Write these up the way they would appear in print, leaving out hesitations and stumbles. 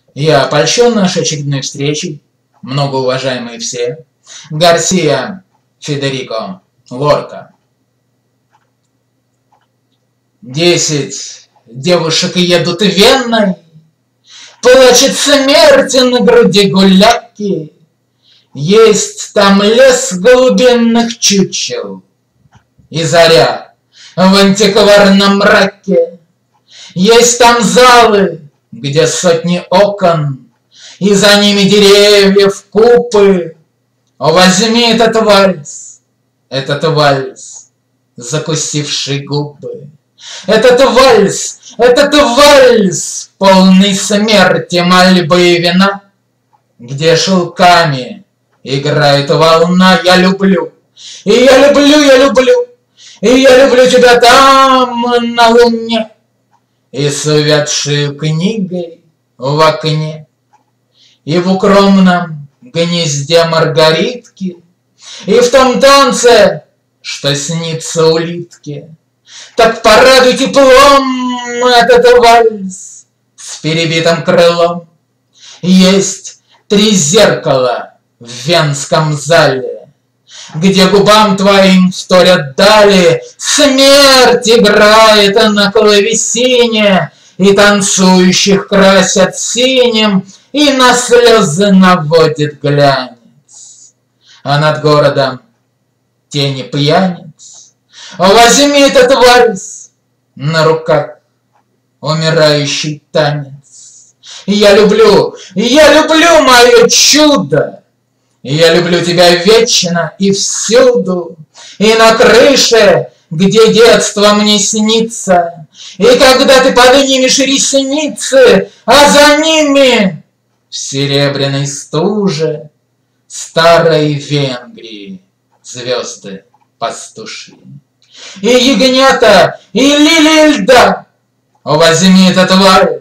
Я польщен нашей очередной встречей, многоуважаемые все. Гарсия Федерико Лорка. 10 девушек едут Веной, плачет смерти на груди гуляки. Есть там лес голубинных чучел и заря в антикварном мраке. Есть там залы, где сотни окон, и за ними деревьев купы. Возьми этот вальс, закусивший губы. Этот вальс, полный смерти, мольбы и вина, где шелками играет волна. Я люблю, и я люблю, и я люблю тебя там, на луне, и с увядшей книгой в окне, и в укромном гнезде маргаритки, и в том танце, что снится улитке. Так порадуй теплом этот вальс с перебитым крылом. Есть 3 зеркала в венском зале, где губам твоим вторят дали. Смерть играет на клавесине, и танцующих красят синим, и на слезы наводит глянец. А над городом тени пьяниц. Возьми этот вальс, на руках умирающий танец. Я люблю мое чудо. Я люблю тебя вечно и всюду, и на крыше, где детство мне снится, и когда ты поднимешь ресницы, а за ними в серебряной стуже старой Венгрии звезды пастуши. И ягнята, и лилии льда. Возьми этот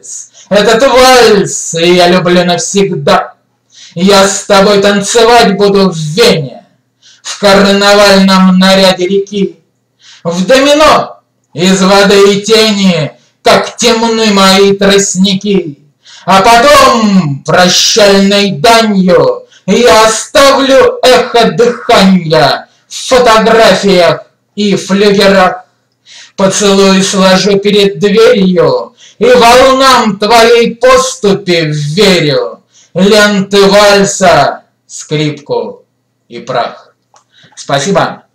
вальс, и я люблю навсегда. Я с тобой танцевать буду в Вене, в карнавальном наряде реки, в домино из воды и тени, как темны мои тростники. А потом прощальной данью я оставлю эхо дыхания в фотографиях и флюгерах. Поцелуй сложу перед дверью, и волнам твоей поступи верю. Ленты вальса, скрипку и прах. Спасибо.